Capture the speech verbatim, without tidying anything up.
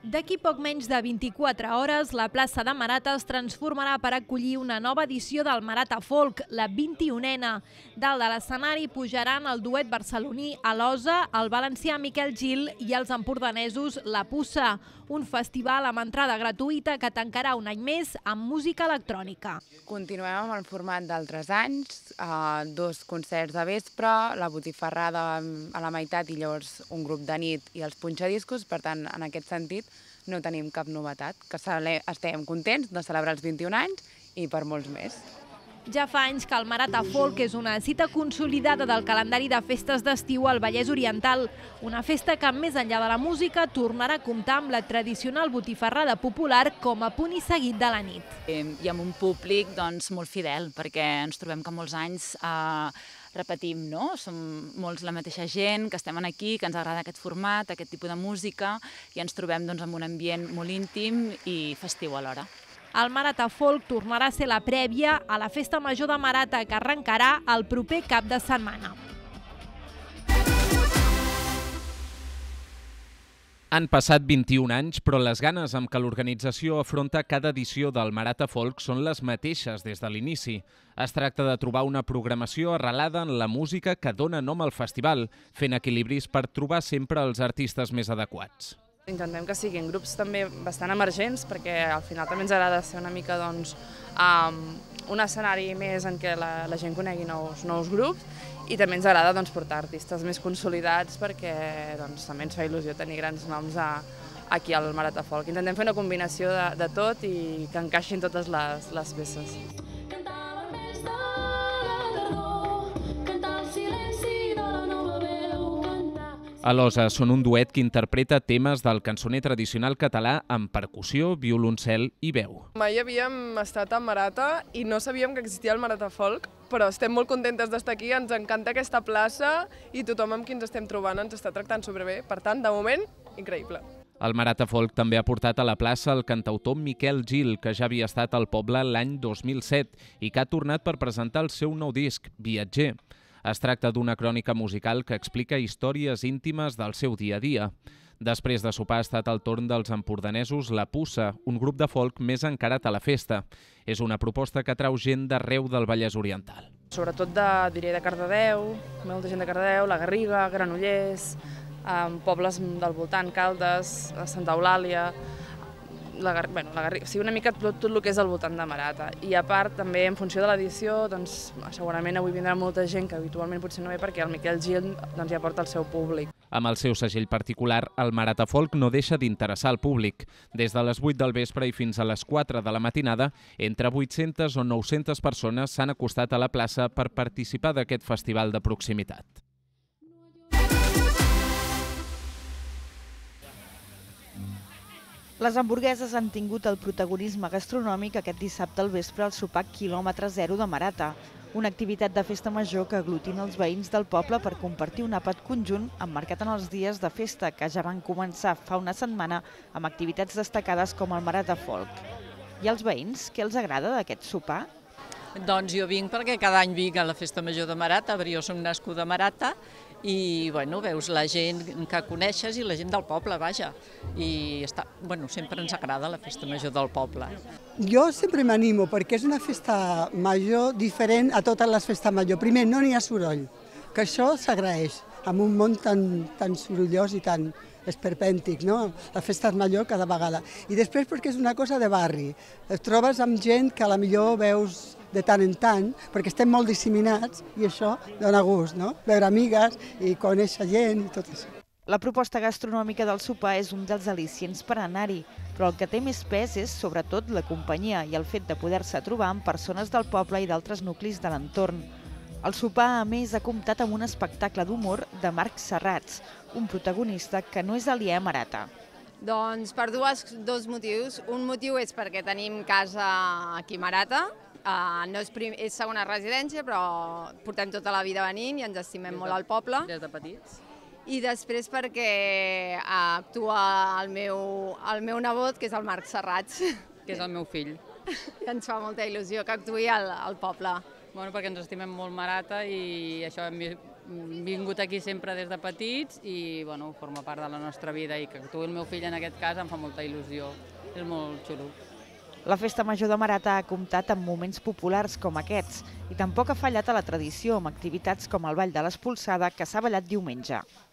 D'aquí poc menys de vint-i-quatre hores, la plaça de Marata es transformarà per acollir una nova edició del Marata Folk, la vint-i-unena. Dalt de l'escenari pujaran el duet barceloní Alosa, el valencià Miquel Gil i els empordanesos La Pussa, un festival amb entrada gratuïta que tancarà un any més amb música electrònica. Continuem amb el format d'altres anys, dos concerts de vespre, la botifarrada a la meitat i llavors un grup de nit i els punxadiscos, per tant, en aquest sentit, no tenim cap novetat, que estem contents de celebrar els vint-i-un anys i per molts més. Ja fa anys que el Marata Folk és una cita consolidada del calendari de festes d'estiu al Vallès Oriental, una festa que, més enllà de la música, tornarà a comptar amb la tradicional botifarrada popular com a punt i seguit de la nit. I amb un públic doncs, molt fidel, perquè ens trobem que molts anys eh, repetim, no? Som molts la mateixa gent, que estem aquí, que ens agrada aquest format, aquest tipus de música, i ens trobem doncs, en un ambient molt íntim i festiu alhora. El Marata Folk tornarà a ser la prèvia a la Festa Major de Marata, que arrencarà el proper cap de setmana. Han passat vint-i-un anys, però les ganes amb què l'organització afronta cada edició del Marata Folk són les mateixes des de l'inici. Es tracta de trobar una programació arrelada en la música que dona nom al festival, fent equilibris per trobar sempre els artistes més adequats. Intentem que siguin grups també bastant emergents, perquè al final també ens agrada ser una mica doncs, um, un escenari més en què la, la gent conegui nous, nous grups, i també ens agrada doncs, portar artistes més consolidats perquè doncs, també ens fa il·lusió tenir grans noms a, aquí al Marata Folk. Intentem fer una combinació de, de tot i que encaixin totes les, les peces. Alosa són un duet que interpreta temes del cançoner tradicional català amb percussió, violoncel i veu. Mai havíem estat a Marata i no sabíem que existia el Marata Folk, però estem molt contentes d'estar aquí, ens encanta aquesta plaça i tothom amb qui ens estem trobant ens està tractant superbé. Per tant, de moment, increïble. El Marata Folk també ha portat a la plaça el cantautor Miquel Gil, que ja havia estat al poble l'any dos mil set i que ha tornat per presentar el seu nou disc, Viatger. Es tracta d'una crònica musical que explica històries íntimes del seu dia a dia. Després de sopar ha estat el torn dels empordanesos La Pussa, un grup de folk més encarat a la festa. És una proposta que atrau gent d'arreu del Vallès Oriental. Sobretot de, diré, de Cardedeu, molta gent de Cardedeu, la Garriga, Granollers, eh, pobles del voltant, Caldes, Santa Eulàlia, la, bueno, la Garriga, o sigui, una mica tot, tot el que és al voltant de Marata. I a part, també en funció de l'edició, doncs, segurament avui vindrà molta gent que habitualment potser no ve perquè el Miquel Gil doncs, ja porta el seu públic. Amb el seu segell particular, el Marata Folk no deixa d'interessar el públic. Des de les vuit del vespre i fins a les quatre de la matinada, entre vuit-centes o nou-centes persones s'han acostat a la plaça per participar d'aquest festival de proximitat. Les hamburgueses han tingut el protagonisme gastronòmic aquest dissabte al vespre al sopar quilòmetre zero de Marata, una activitat de festa major que aglutina els veïns del poble per compartir un àpat conjunt emmarcat en els dies de festa que ja van començar fa una setmana amb activitats destacades com el Marata Folk. I als veïns, què els agrada d'aquest sopar? Doncs jo vinc perquè cada any vinc a la festa major de Marata, perquè jo som nascuda a Marata, i bueno, veus la gent que coneixes i la gent del poble, vaja, i està, bueno, sempre ens agrada la festa major del poble. Jo sempre m'animo perquè és una festa major diferent a totes les festes major. Primer, no n'hi ha soroll, que això s'agraeix, amb un món tan, tan sorollós i tan esperpèntic, no? La festa és major cada vegada. I després perquè és una cosa de barri, et trobes amb gent que a la millor veus de tant en tant, perquè estem molt disseminats i això dona gust, no? Veure amigues i conèixer gent i tot això. La proposta gastronòmica del sopar és un dels al·licients per anar-hi, però el que té més pes és sobretot la companyia i el fet de poder-se trobar amb persones del poble i d'altres nuclis de l'entorn. El sopar, a més, ha comptat amb un espectacle d'humor de Marc Serrats, un protagonista que no és aliè a Marata. Doncs per dues, dos motius. Un motiu és perquè tenim casa aquí a Marata, Uh, no és, prim, és segona residència, però portem tota la vida venint i ens estimem molt al poble. Des de petits. I després perquè uh, actua el meu, el meu nebot, que és el Marc Serrats. Que és el meu fill. I ens fa molta il·lusió que actuï al, al poble. Bueno, perquè ens estimem molt Marata i això hem vingut aquí sempre des de petits i bueno, forma part de la nostra vida i que actuï el meu fill en aquest cas em fa molta il·lusió, és molt xulo. La Festa Major de Marata ha comptat amb moments populars com aquests i tampoc ha fallat a la tradició amb activitats com el Ball de l'Espolsada que s'ha ballat diumenge.